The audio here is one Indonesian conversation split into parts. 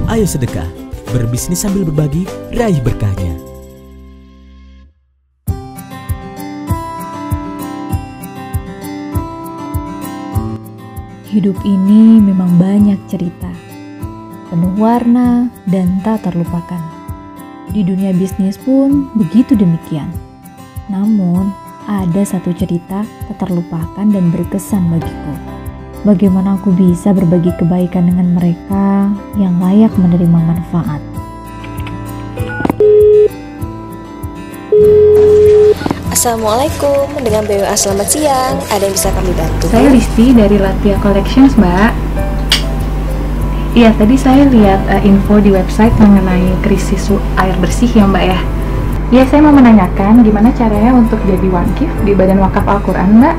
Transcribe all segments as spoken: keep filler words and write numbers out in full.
Ayo sedekah, berbisnis sambil berbagi, raih berkahnya. Hidup ini memang banyak cerita, penuh warna dan tak terlupakan. Di dunia bisnis pun begitu demikian. Namun, ada satu cerita tak terlupakan dan berkesan bagiku. Bagaimana aku bisa berbagi kebaikan dengan mereka yang layak menerima manfaat. Assalamualaikum, dengan B W A selamat siang. Ada yang bisa kami bantu? Saya Listi dari Latia Collections, Mbak. Iya, tadi saya lihat uh, info di website mengenai krisis air bersih ya, Mbak ya. Iya, saya mau menanyakan gimana caranya untuk jadi wakif di Badan Wakaf Al-Quran, Mbak.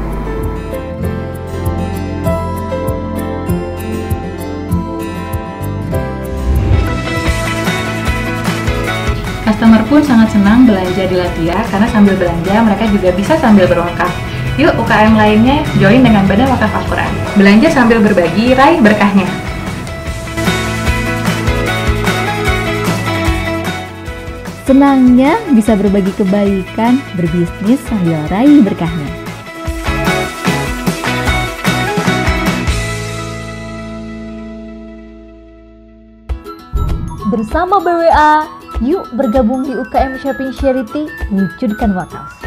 Customer pun sangat senang belanja di Latia karena sambil belanja mereka juga bisa sambil berwakaf. Yuk U K M lainnya join dengan Badan Wakaf Al-Quran. Belanja sambil berbagi, raih berkahnya. Senangnya bisa berbagi kebaikan, berbisnis sambil raih berkahnya. Bersama B W A, yuk bergabung di U K M Shopping Charity, wujudkan wakaf.